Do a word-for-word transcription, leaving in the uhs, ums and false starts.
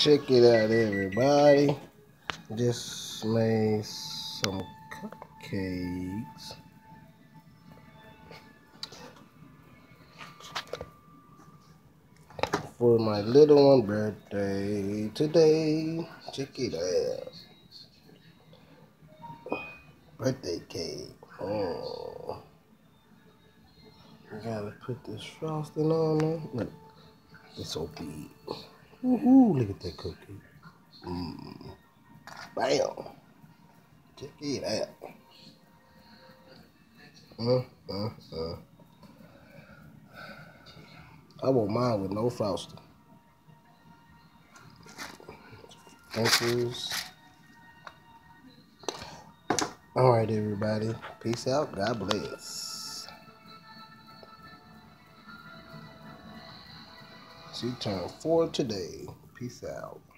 Check it out, everybody. Just made some cupcakes. For my little one birthday today. Check it out. Birthday cake. Oh. I gotta put this frosting on there. Look, it's so big. Woohoo, look at that cookie. Mmm. Bam. Check it out. Uh, uh, uh. I want mine with no frosting. Thank yous. All right, everybody. Peace out. God bless. She turned four today. Peace out.